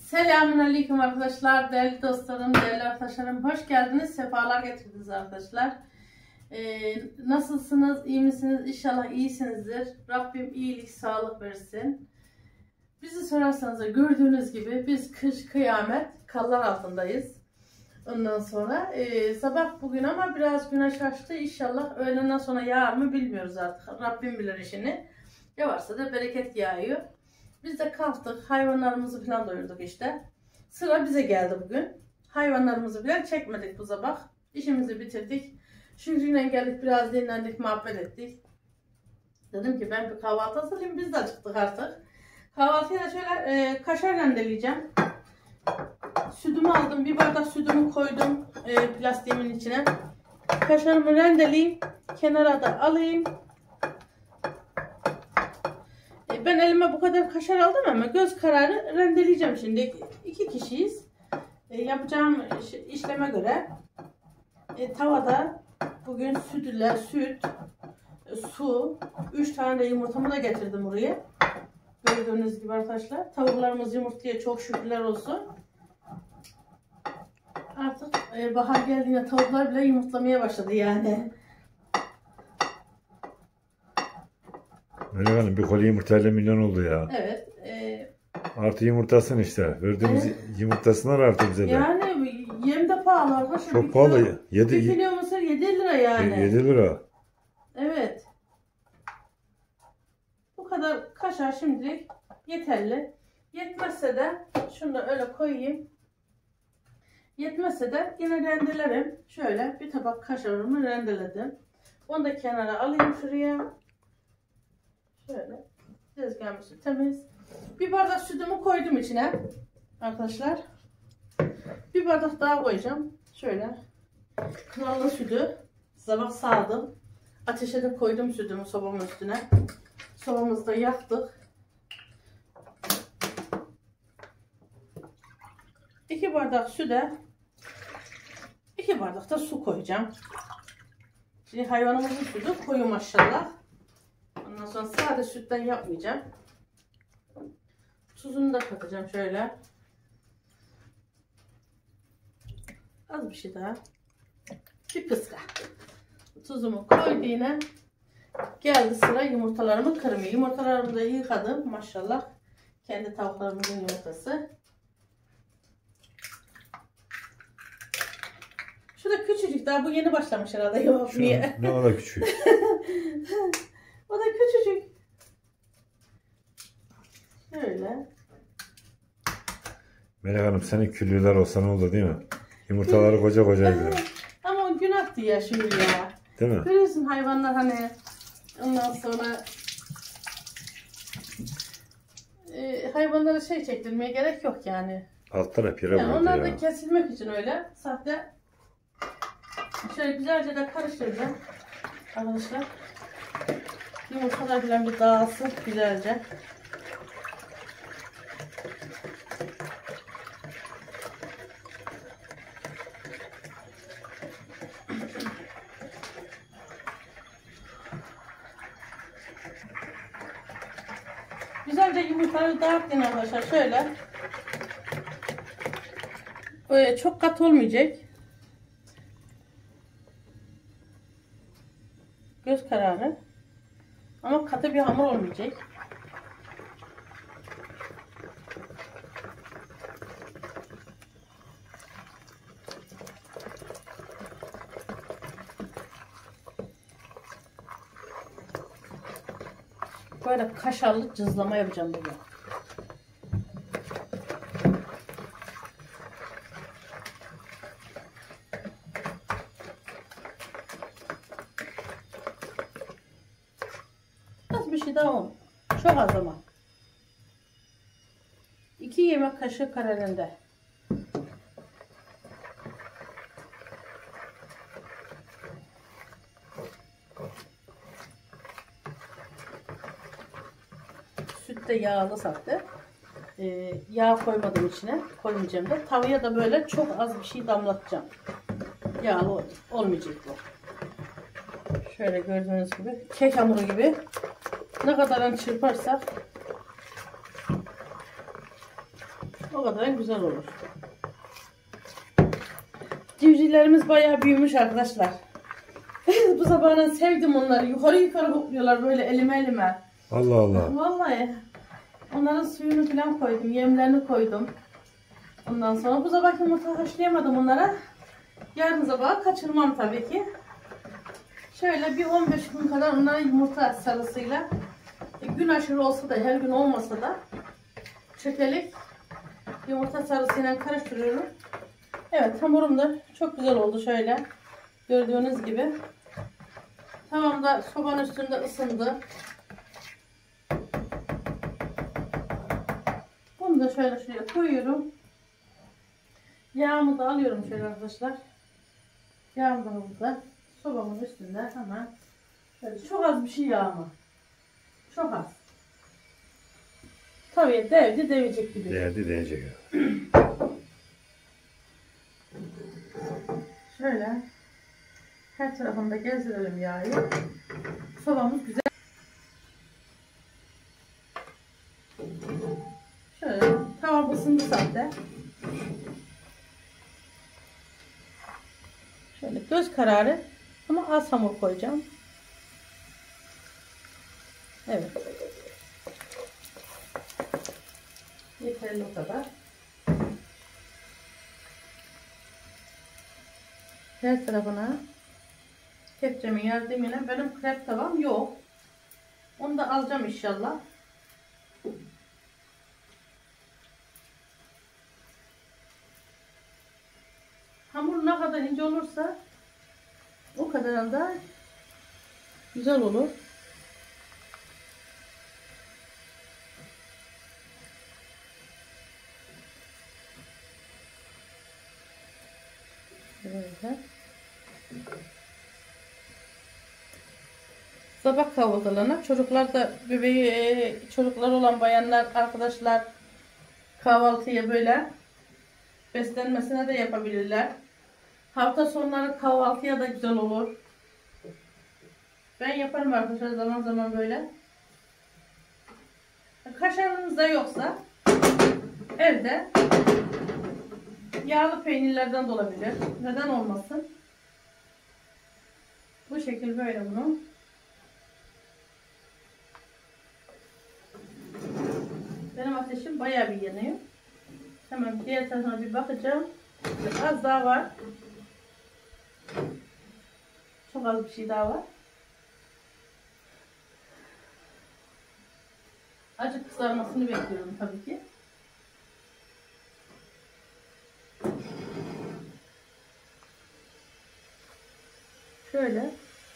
Selamünaleyküm arkadaşlar, değerli dostlarım, değerli arkadaşlarım. Hoş geldiniz, sefalar getirdiniz arkadaşlar. Nasılsınız, iyi misiniz? İnşallah iyisinizdir. Rabbim iyilik, sağlık versin. Bizi sorarsanız da gördüğünüz gibi biz kış kıyamet, kallar altındayız. Ondan sonra sabah bugün ama biraz güneş açtı. İnşallah öğlenden sonra yağar mı bilmiyoruz artık. Rabbim bilir işini. Yağarsa da bereket yağıyor. Biz de kalktık, hayvanlarımızı falan doyurduk işte. Sıra bize geldi bugün. Hayvanlarımızı falan çekmedik bu sabah. İşimizi bitirdik. Şükrü'yle geldik, biraz dinlendik, muhabbet ettik. Dedim ki ben bir kahvaltı hazırlayayım, biz de acıktık artık. Kahvaltıya da şöyle kaşar rendeleyeceğim. Sütümü aldım, bir bardak sütümü koydum plastiğimin içine. Kaşarımı rendeleyeyim, kenara da alayım. Ben elime bu kadar kaşar aldım ama göz kararı rendeleyeceğim şimdi. 2 kişiyiz. Yapacağım işleme göre tavada bugün süt, su, 3 tane de yumurtamı da getirdim buraya. Gördüğünüz gibi arkadaşlar. Tavuklarımız yumurtluyor, çok şükürler olsun. Artık bahar geldiğinde tavuklar bile yumurtlamaya başladı yani. Melek Hanım bir koli yumurtayla milyon oldu ya. Evet. Artı yumurtasın işte. Verdiğimiz yumurtasınlar artı bize de. Yani yem de pahalı arkadaşlar. Çok pahalı. 1 kilo mısır 7 lira yani. 7 lira. Evet. Bu kadar kaşar şimdilik yeterli. Yetmezse de şunu da öyle koyayım. Yetmezse de yine rendelerim. Şöyle bir tabak kaşarımı rendeledim. Onu da kenara alayım şuraya. Şöyle tezgahımız temiz. Bir bardak sütümü koydum içine arkadaşlar. Bir bardak daha koyacağım. Şöyle knallı sütü sabah sağdım. Ateşe de koydum sütümü sobamın üstüne. Sobamızı da yaktık. 2 bardak süte 2 bardak da su koyacağım. Şimdi hayvanımızın sütü koyu maşallah. Ondan sonra sade sütten yapmayacağım. Tuzunu da katacağım şöyle. Az bir şey daha. Bir pıska. Tuzumu koydu yine. Geldi sıra yumurtalarımı kırmaya. Yumurtalarımı da yıkadım maşallah. Kendi tavuklarımızın yumurtası. Şu da küçücük daha, bu yeni başlamış herhalde yapmaya. Ne kadar küçük. O da küçücük. Şöyle. Melek Hanım senin küllüler olsa ne olur değil mi? Yumurtaları koca kocaydı. Ama o günahtı ya şimdi ya. Değil mi? Görüyorsun hayvanlar hani ondan sonra hayvanlara şey çektirmeye gerek yok yani. Alt taraf yere Yani vurdu onlar ya. da kesilmek için öyle. Sahte. Şöyle güzelce de karıştıracağım arkadaşlar. Yumurtalar bilen bir dağılsın güzelce. Güzelce yumurtaları dağıtın arkadaşlar şöyle. Böyle çok kat olmayacak. Göz kararı. Ama katı bir hamur olmayacak. Böyle kaşarlı cızlama yapacağım bugün. Az bir şey daha oldu. Çok az ama. 2 yemek kaşığı kararında. Süt de yağlı sahte. Yağ koymadım içine. Koymayacağım da. Tavaya da böyle çok az bir şey damlatacağım. Yağlı olmayacak bu. Şöyle gördüğünüz gibi. Kek hamuru gibi. Ne kadar çırparsak o kadar güzel olur. Civcivlerimiz bayağı büyümüş arkadaşlar. Bu sabahdan sevdim onları. Yukarı yukarı hopluyorlar böyle elime. Allah Allah. Vallahi. Onların suyunu falan koydum. Yemlerini koydum. Ondan sonra bu sabah yumurta haşlayamadım onlara. Yarın sabah kaçırmam tabii ki. Şöyle bir 15 gün kadar onlara yumurta sarısıyla gün aşırı olsa da her gün olmasa da çökelik yumurta sarısıyla karıştırıyorum. Evet, hamurum da çok güzel oldu şöyle. Gördüğünüz gibi. Tamam da sobanın üstünde ısındı. Bunu da şöyle şuraya koyuyorum. Yağımı da alıyorum şöyle arkadaşlar. Yağım da burada. Sobamın üstünde hemen şöyle çok az bir şey yağma. Çok az. Tabii devecek gibi. Değecek. Şöyle her tarafında gezdirelim yağı. Sobamız güzel. Şöyle tavam ısındı zaten. Şöyle göz kararı ama az hamur koyacağım. Evet. Yeterli o kadar. Her tarafına kepçemin yardımıyla benim krep tavam yok. Onu da alacağım inşallah. Hamur ne kadar ince olursa o kadar da güzel olur. Böyle. Sabah kahvaltılarına çocuklar da çocuklar olan bayanlar arkadaşlar kahvaltıya böyle beslenmesine de yapabilirler. Hafta sonları kahvaltıya da güzel olur. Ben yaparım arkadaşlar zaman zaman böyle. Kaşarınız da yoksa evde yağlı peynirlerden de olabilir. Neden olmasın? Bu şekil böyle bunu. Benim ateşim bayağı bir yanıyor. Hemen diğer tarafına bir bakacağım. Az daha var. Çok az bir şey daha var. Acı kızarmasını bekliyorum tabii ki. Şöyle.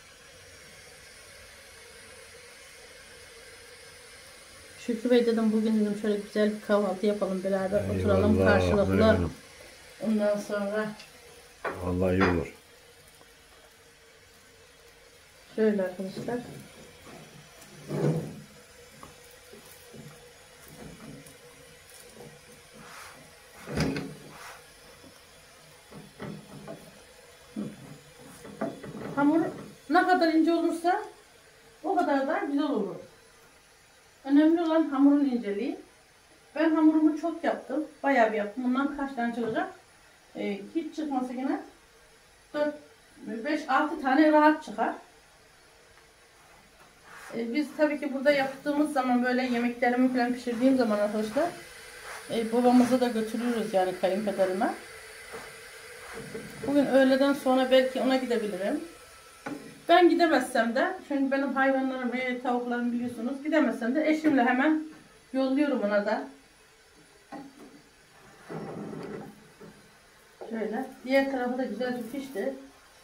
Şükrü Bey dedim bugün dedim şöyle güzel bir kahvaltı yapalım beraber oturalım karşılıklı. Ondan sonra vallahi iyi olur. Şöyle arkadaşlar. Hamur ne kadar ince olursa o kadar da güzel olur. Önemli olan hamurun inceliği. Ben hamurumu çok yaptım. Bayağı bir yaptım. Bundan kaç tane çıkacak? Hiç çıkmasa yine 5-6 tane rahat çıkar. Biz tabii ki burada yaptığımız zaman böyle yemeklerimi falan pişirdiğim zaman arkadaşlar babamıza da götürüyoruz yani kayınpederime. Bugün öğleden sonra belki ona gidebilirim. Ben gidemezsem de çünkü benim hayvanlarım ve tavuklarım biliyorsunuz gidemezsem de eşimle hemen yolluyorum ona da. Şöyle diğer tarafı da güzelce pişti.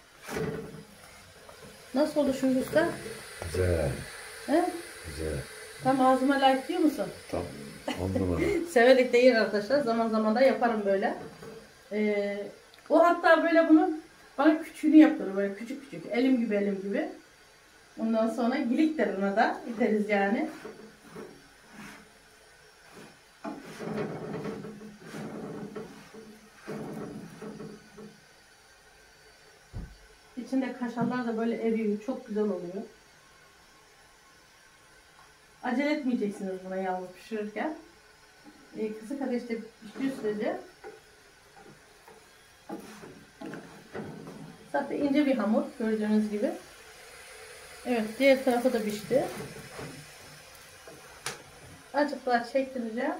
Nasıl oldu şimdi usta? Güzel. He? Güzel. Tam ağzıma layık diyor musun? Tam 10 numara. Severek de yer arkadaşlar. Zaman zaman da yaparım böyle. O hatta böyle bunun bana küçüğünü yaptırır. Böyle küçük küçük. Elim gibi. Ondan sonra gilik der ona da. Deriz yani. İçinde kaşarlar da böyle eriyor. Çok güzel oluyor. Acele etmeyeceksiniz buna yalnız pişirirken. Kısık ateşte piştiği sürece zaten ince bir hamur gördüğünüz gibi. Evet, diğer tarafı da pişti. Azıcık daha çektireceğim.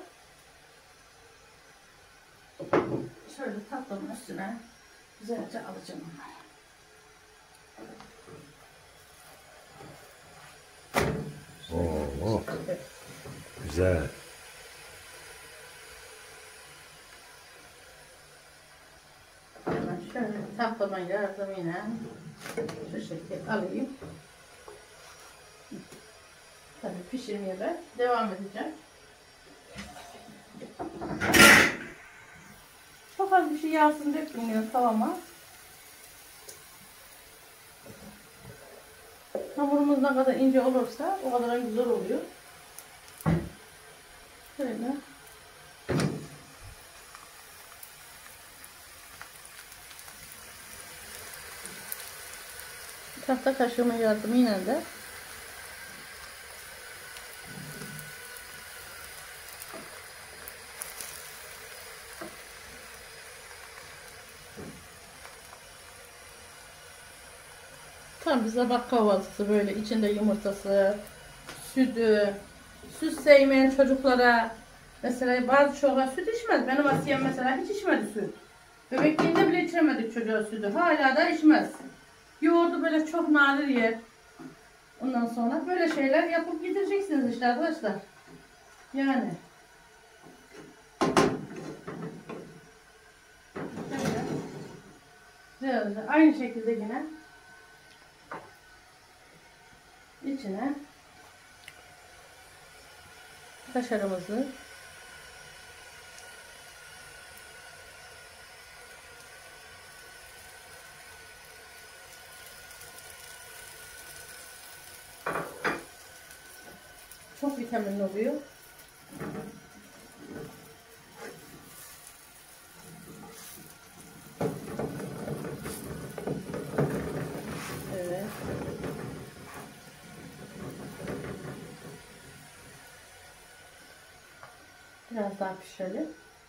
Şöyle tatlının üstüne güzelce alacağım onları. Oo, Evet. güzel. Hemen şöyle tatlama yardımıyla şu şekilde alayım. Tabii pişirmeye ben devam edeceğim. Çok az bir şey yağsın dökmüyor tavama. Hamurumuz ne kadar ince olursa o kadar güzel oluyor. Şöyle. Tahta kaşığımın yardımıyla da tam bir sabah kahvaltısı, böyle içinde yumurtası, sütü, süt sevmeyen çocuklara, mesela bazı çocuklar süt içmez. Benim Asiyem mesela hiç içmedi süt. Bebekliğinde bile içemedik çocuğa sütü. Hala da içmez. Yoğurdu böyle çok nadir yer. Ondan sonra böyle şeyler yapıp yedireceksiniz işte arkadaşlar. Yani. Böyle. Aynı şekilde yine içine kaşarımızı çok vitaminli oluyor. Evet. Biraz daha pişirelim.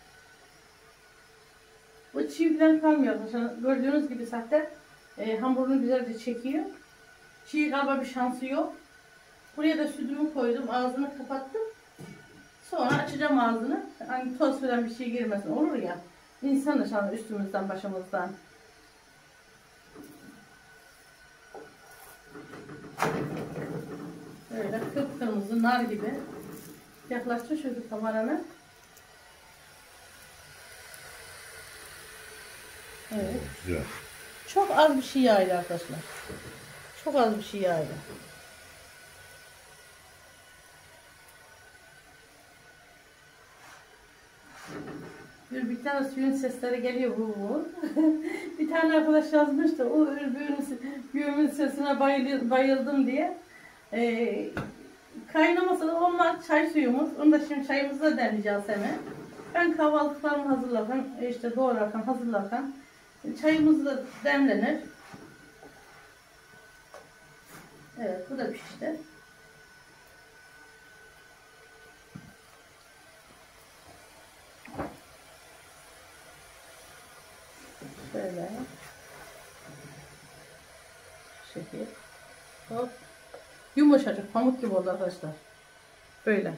Bu çiğ falan kalmıyor. Mesela gördüğünüz gibi zaten hamurunu güzelce çekiyor. Çiğ kalma bir şansı yok. Buraya da sütümü koydum. Ağzını kapattım. Sonra açacağım ağzını. Hani toz falan bir şey girmesin. Olur ya. İnsan da şu üstümüzden başımızdan. Böyle kıpkırmızı nar gibi. Yaklaştır şöyle kamerana. Evet. Güzel. Çok az bir şey yağıyla arkadaşlar. Çok az bir şey yağıyla. Bir tane suyun sesleri geliyor bu. Bir tane arkadaş yazmıştı. O büyümün sesine bayıldım diye. Kaynaması da olmaz çay suyumuz. Onu da şimdi çayımızı da demleyeceğiz hemen. Ben kahvaltılarımı hazırlarken, işte doğrarken, hazırlarken çayımız da demlenir. Evet, bu da pişti. Şöyle. Şekil. Hop. Yumuşacık, pamuk gibi oldu arkadaşlar. Böyle.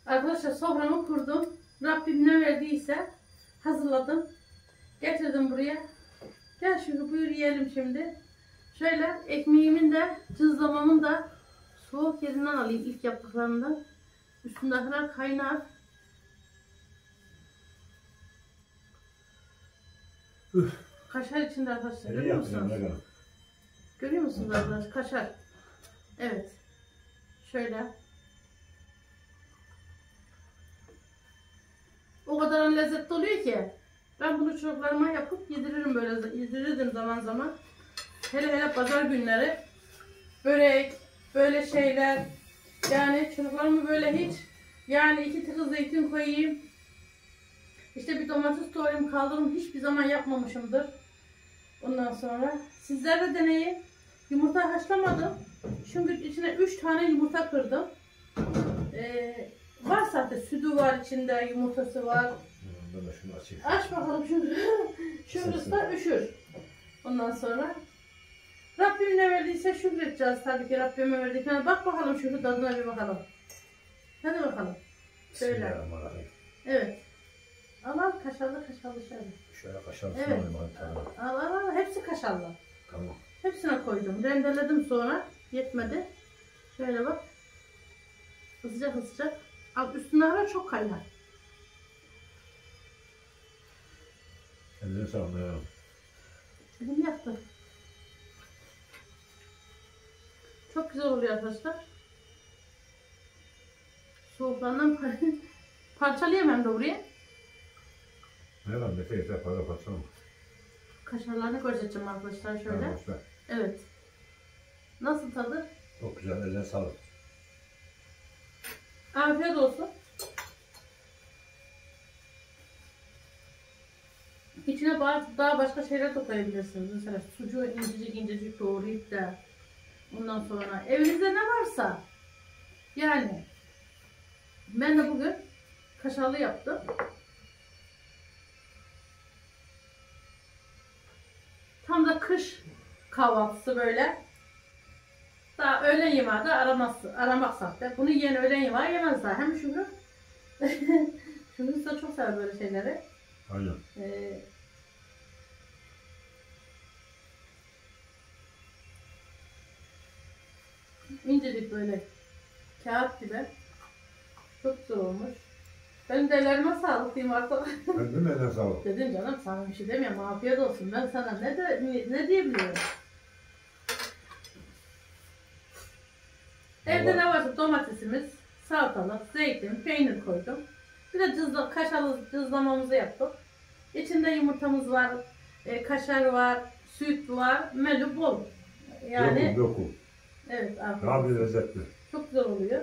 Arkadaşlar soframı kurdum. Rabbim ne verdiyse hazırladım. Getirdim buraya. Gel şimdi buyur yiyelim şimdi. Şöyle ekmeğimin de cızlamamın da soğuk yerinden alayım ilk yaptıklarından. Üstündekiler kaynar. Kaşar içinde arkadaşlar. Görüyor musunuz? Görüyor musunuz arkadaşlar? Kaşar. Evet. Şöyle. O kadar lezzetli oluyor ki. Ben bunu çocuklarıma yapıp yediririm böyle. Yedirirdim zaman zaman. Hele pazar günleri. Börek, böyle şeyler. Yani çocuklarımı böyle hiç. Yani 2 tıkı zeytin koyayım. İşte bir domates doğrayayım kaldırım. Hiçbir zaman yapmamışımdır. Ondan sonra sizler de deneyin. Yumurta haşlamadım. Çünkü içine 3 tane yumurta kırdım. Var zaten sütü var içinde, yumurtası var. Ben de şunu açayım. Aç bakalım şunu. Şurası da üşür. Ondan sonra Rabbim ne verdiyse şükredeceğiz tabii ki Rabbime verdiklerine. Bak bakalım şu tadına bir bakalım. Hadi bakalım. Şöyle. Evet. Al kaşarlı şöyle. Şöyle kaşarlı evet. alayım hadi. Al hepsi kaşarlı. Tamam. Hepsine koydum. Rendeledim sonra. Yetmedi. Şöyle bak. Sıcak. Al üstüne ara çok kaynar. Eline sağlık ya. Elim yaktı. Çok güzel oluyor arkadaşlar. Soğuklarından parçalayamam da buraya. Ne var Mete yeter fazla patlama. Kaşarlarını göstereceğim arkadaşlar şöyle. Arkadaşlar. Evet. Nasıl tadı? Çok güzel, eline sağlık. Afiyet olsun. İçine daha başka şeyler de koyabilirsiniz. Mesela sucuğu incecik doğrayıp da ondan sonra evinizde ne varsa yani ben de bugün kaşarlı yaptım. Tam da kış kahvaltısı böyle. Daha öğlen yemeği de aramak sahte. Bunu yiyen öğlen yemeği yemez daha. Hem Şükrü. Şükrü de çok sever böyle şeyleri. Aynen. İncecik böyle kağıt gibi. Çok güzel olmuş. Benim de ellerime sağlık diyeyim artık. Ben de mi eline sağlık? Dedim canım sana bir şey demiyorum. Afiyet olsun. Ben sana ne diyebiliyorum? Evde ne varsa domatesimiz, salatalık, zeytin, peynir koydum. Bir de kaşarlı cızlamamızı yaptık. İçinde yumurtamız var, kaşar var, süt var, menü bol. Yani Yokum. evet afiyet Daha bir olsun. lezzetli. Çok güzel oluyor.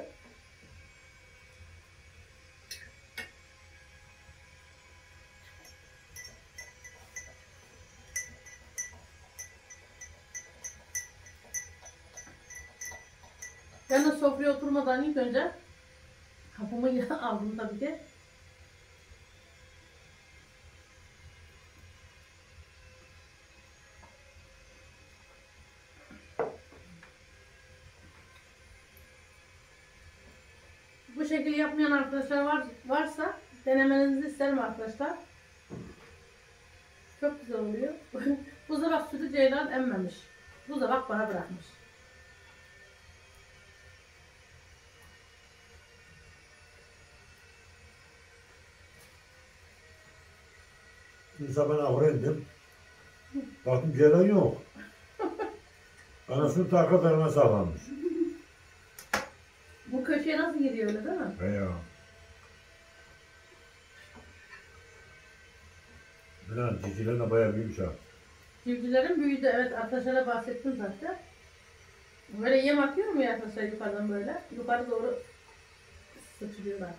Ben de sofraya oturmadan ilk önce kapımı aldım tabii ki. Bu şekilde yapmayan arkadaşlar varsa denemenizi isterim arkadaşlar. Çok güzel oluyor. Bu sabah sütü Ceylan emmemiş. Bu sabah bana bırakmış. Şimdi sabah oraya indim. Baktım gelen yok. Anasının arka tarafına sağlanmış. Bu köşeye nasıl giriyor öyle değil mi? He ya. Bilen cicilerine bayağı büyümüş ha. Civcivlerin büyüdü, evet arkadaşlara bahsettim zaten. Böyle yem atıyor mu ya arkadaşlar yukarıdan böyle? Yukarı doğru sıçrıyorlar.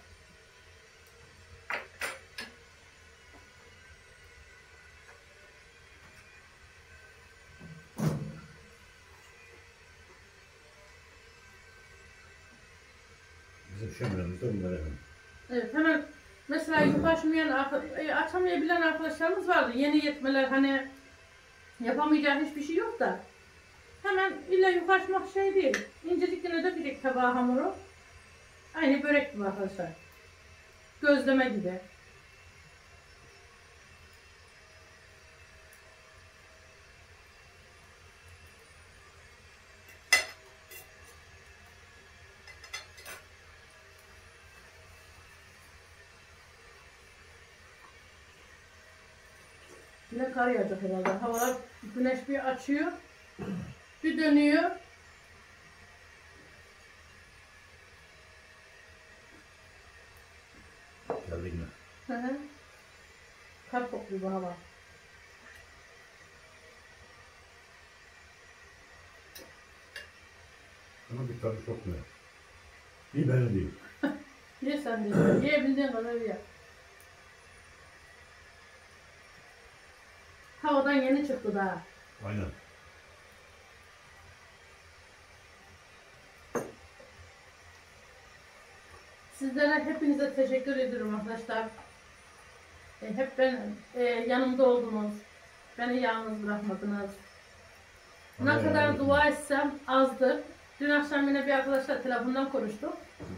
Bizim şöminemizde bunlar efendim. Evet hemen mesela açamayabilen arkadaşlarımız vardı. Yeni yetmeler hani yapamayacağı hiçbir şey yok da. Hemen illa yukarımak şey değil. İncecik yine dökecek tabağa hamuru. Aynı börek gibi arkadaşlar. Gözleme gibi. Yine kar yağacak herhalde. Havalar, güneş bir açıyor, bir dönüyor. Geldik mi? Hı hı. Kar kokluyor bu hava. Ama bir tadı çok güzel. İyi benim değil. Ye sen de. Yiyebildiğin kadar ye. Havadan yeni çıktı daha. Aynen. Sizlere hepinize teşekkür ediyorum arkadaşlar. Hep yanımda oldunuz. Beni yalnız bırakmadınız. Ne Aynen, kadar aynen. dua etsem azdır. Dün akşam yine bir arkadaşla telefondan konuştuk.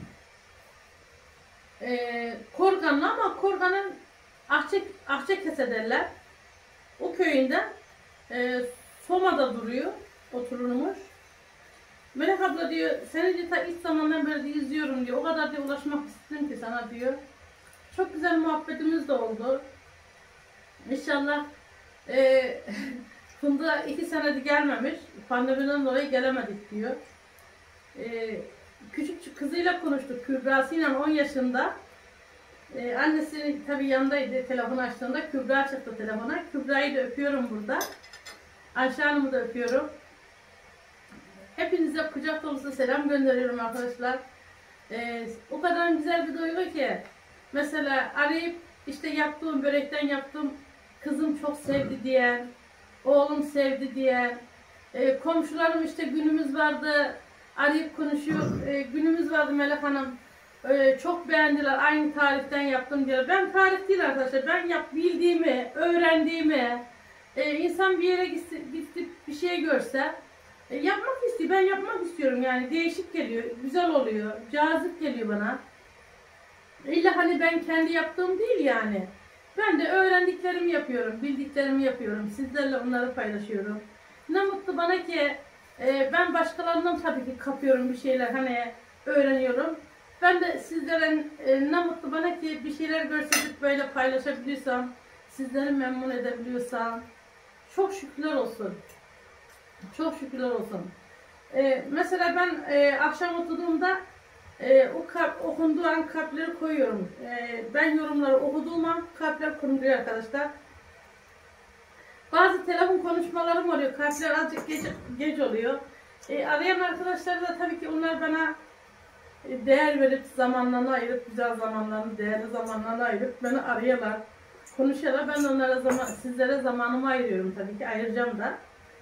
Korganlı ama Korgan'ın Akçakese derler. O köyünde Soma'da duruyor, otururmuş. Melek abla diyor, seni diyor, ta ilk zamandan beri diyor, izliyorum diyor. O kadar diyor, ulaşmak istedim ki sana diyor. Çok güzel muhabbetimiz de oldu. İnşallah Funda 2 senedir gelmemiş. Pandemiden dolayı gelemedik diyor. Küçük kızıyla konuştuk. Kübra'sıyla 10 yaşında. Annesi tabii yanındaydı telefon açtığında. Kübra çıktı telefona. Kübra'yı da öpüyorum burada. Ayşe Hanım'ı da öpüyorum. Hepinize kucak dolusu selam gönderiyorum arkadaşlar. O kadar güzel bir duygu ki. Mesela arayıp işte yaptığım börekten yaptım. Kızım çok sevdi diyen, oğlum sevdi diyen, komşularım işte günümüz vardı, arayıp konuşuyor. Günümüz vardı Melek Hanım. Çok beğendiler, aynı tariften yaptım diyor. Ben tarif değil arkadaşlar, ben bildiğimi, öğrendiğimi, insan bir yere gidip bir şey görse yapmak istiyor. Ben yapmak istiyorum yani, değişik geliyor, güzel oluyor, cazip geliyor bana. İlla hani ben kendi yaptığım değil yani. Ben de öğrendiklerimi yapıyorum, bildiklerimi yapıyorum. Sizlerle onları paylaşıyorum. Ne mutlu bana ki ben başkalarından tabii ki kapıyorum bir şeyler, hani öğreniyorum. Ben de sizlere ne mutlu bana ki bir şeyler gösterip böyle paylaşabiliyorsam, sizleri memnun edebiliyorsam, çok şükürler olsun. Çok şükürler olsun. Mesela ben akşam oturduğumda okunduğu an kalpleri koyuyorum. Ben yorumları okuduğum an kalpler konuluyor arkadaşlar. Bazı telefon konuşmalarım oluyor. Kalpler azıcık geç oluyor. Arayan arkadaşlar da tabii ki onlar bana değer verip zamanlarını ayırıp, güzel zamanlarını, değerli zamanlarını ayırıp beni arıyorlar. Konuşuyorlar. Ben de onlara sizlere zamanımı ayırıyorum tabii ki. Ayıracağım da.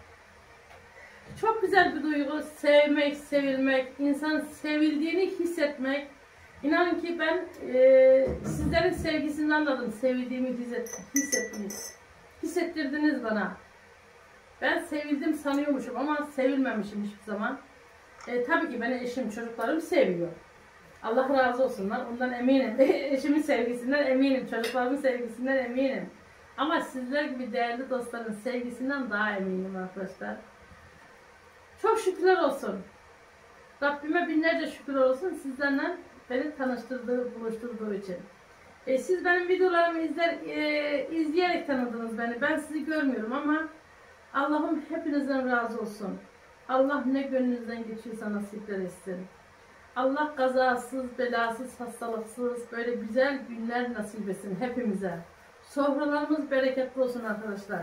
Çok güzel bir duygu. Sevmek, sevilmek, insan sevildiğini hissetmek. İnanın ki ben sizlerin sevgisini anladım. Sevildiğimi hissettirdiniz bana. Ben sevildim sanıyormuşum ama sevilmemişim hiçbir zaman. Tabii ki beni eşim, çocuklarım seviyor. Allah razı olsunlar. Ondan eminim. Eşimin sevgisinden eminim. Çocuklarımın sevgisinden eminim. Ama sizler gibi değerli dostların sevgisinden daha eminim arkadaşlar. Çok şükürler olsun. Rabbime binlerce şükürler olsun sizlerle beni tanıştırdığı, buluşturduğu için. Siz benim videolarımı izleyerek tanıdınız beni. Ben sizi görmüyorum ama Allah'ım hepinizden razı olsun. Allah ne gönlünüzden geçiyorsa nasipler etsin. Allah kazasız, belasız, hastalıksız böyle güzel günler nasip etsin hepimize. Sofralarımız bereketli olsun arkadaşlar.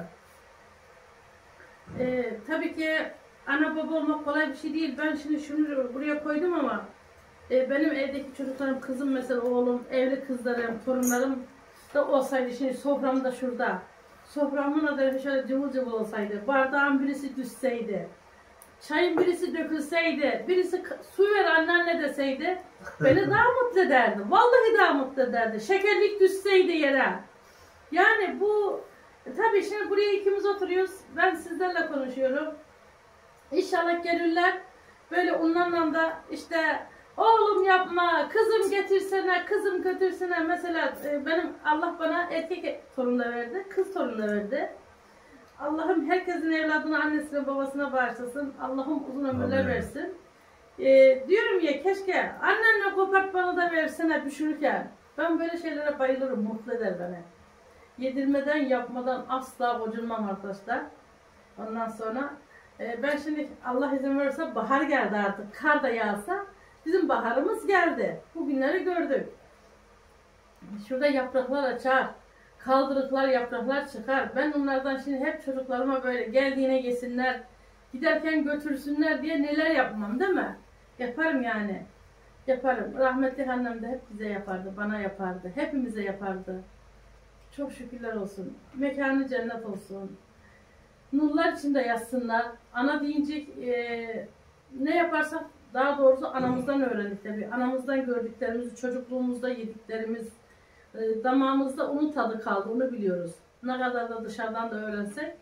Tabii ki ana baba olmak kolay bir şey değil. Ben şimdi şunu buraya koydum ama benim evdeki çocuklarım, kızım mesela, oğlum, evli kızlarım, torunlarım da olsaydı, şimdi sofram da şurada. Soframın adı şöyle cıvıl cıvıl olsaydı, bardağın birisi düşseydi, çayın birisi dökülseydi, birisi su ver anneanne deseydi, beni daha mutlu ederdi. Vallahi daha mutlu ederdi. Şekerlik düşseydi yere. Yani bu, tabii şimdi buraya ikimiz oturuyoruz. Ben sizlerle konuşuyorum. İnşallah gelirler. Böyle onlarla da işte Oğlum yapma, kızım getirsene, kızım götürsene. Mesela benim Allah bana erkek torun da verdi, kız torun da verdi. Allah'ım herkesin evladını annesine babasına bağışlasın. Allah'ım uzun ömürler Amin. versin. Diyorum ya keşke annenle kopart bana da versene düşünürken. Ben böyle şeylere bayılırım, mutlu eder beni. Yedirmeden yapmadan asla gocunmam arkadaşlar. Ondan sonra ben şimdi Allah izin verirse bahar geldi artık. Kar da yağsa bizim baharımız geldi. Bugünleri gördük. Şurada yapraklar açar. Kaldırıklar, yapraklar çıkar. Ben onlardan şimdi hep çocuklarıma böyle geldiğine yesinler, giderken götürsünler diye neler yapmam değil mi? Yaparım yani. Yaparım. Rahmetli annem de hep bize yapardı, bana yapardı. Hepimize yapardı. Çok şükürler olsun. Mekanı cennet olsun. Nurlar içinde yatsınlar. Ana deyince ne yaparsak daha doğrusu anamızdan öğrendik tabii. Anamızdan gördüklerimizi, çocukluğumuzda yediklerimiz, damağımızda onun tadı kaldı, onu biliyoruz. Ne kadar da dışarıdan da öğrensek.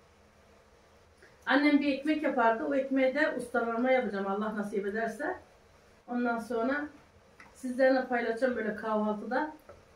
Annem bir ekmek yapardı, o ekmeği de ustalarıma yapacağım Allah nasip ederse. Ondan sonra sizlerle paylaşacağım böyle kahvaltıda.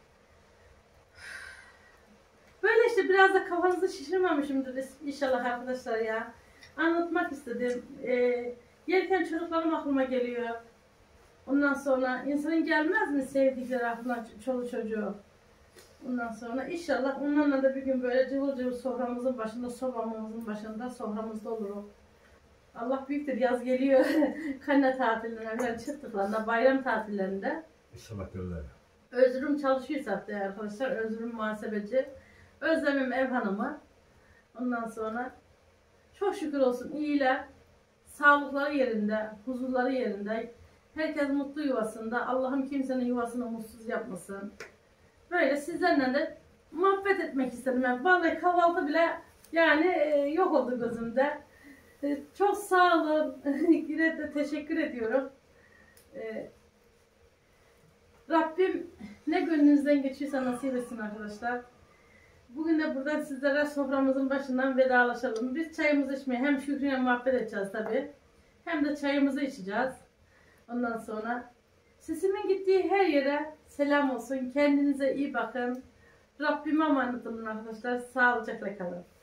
Böyle işte biraz da kafanızı şişirmemişimdir inşallah arkadaşlar ya. Anlatmak istedim. Yerken çocuklarım aklıma geliyor. Ondan sonra insanın gelmez mi sevdikleri aklına, çoluk çocuğu. Ondan sonra inşallah onlarla da bir gün böyle cıvıl cıvıl soframızın başında, sobamızın başında, soframızda oluruz. Allah büyüktür, yaz geliyor. Kayna tatillerine çıktıklarında, bayram tatillerinde. İnşallah görürler. Özürüm çalışıyor zaten arkadaşlar. Özürüm muhasebeci. Özlemim ev hanımı. Ondan sonra çok şükür olsun iyiler. Sağlıkları yerinde, huzurları yerinde. Herkes mutlu yuvasında. Allah'ım kimsenin yuvasını mutsuz yapmasın. Böyle sizlerle de muhabbet etmek istedim. Yani vallahi kahvaltı bile yani yok oldu gözümde. Çok sağ olun. Yine de teşekkür ediyorum. Rabbim ne gönlünüzden geçiyorsa nasip etsin arkadaşlar. Bugün de buradan sizlere soframızın başından vedalaşalım. Biz çayımızı içmeye hem Şükrü'yle muhabbet edeceğiz tabii. Hem de çayımızı içeceğiz. Ondan sonra sesimin gittiği her yere selam olsun. Kendinize iyi bakın. Rabbime emanet olun arkadaşlar. Sağlıcakla kalın.